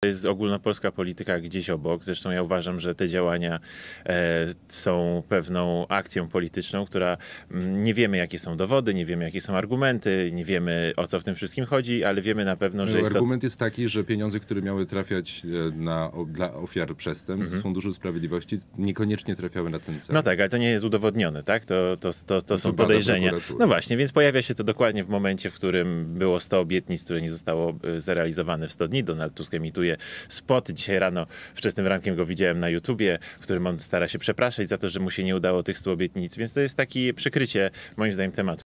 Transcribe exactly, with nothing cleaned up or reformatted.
To jest ogólnopolska polityka gdzieś obok. Zresztą ja uważam, że te działania e, są pewną akcją polityczną, która mm, nie wiemy, jakie są dowody, nie wiemy, jakie są argumenty, nie wiemy, o co w tym wszystkim chodzi, ale wiemy na pewno, że No, jest to... argument jest taki, że pieniądze, które miały trafiać e, na, o, dla ofiar przestępstw z Funduszu Sprawiedliwości, niekoniecznie trafiały na ten cel. No tak, ale to nie jest udowodnione, tak? To, to, to, to są to bada podejrzenia. prokuratura. No właśnie, więc pojawia się to dokładnie w momencie, w którym było sto obietnic, które nie zostało e, zrealizowane w sto dni. Donald Tusk emituje spot. Dzisiaj rano, wczesnym rankiem go widziałem na YouTubie, w którym on stara się przepraszać za to, że mu się nie udało tych stu obietnic, więc to jest takie przykrycie, moim zdaniem, tematu.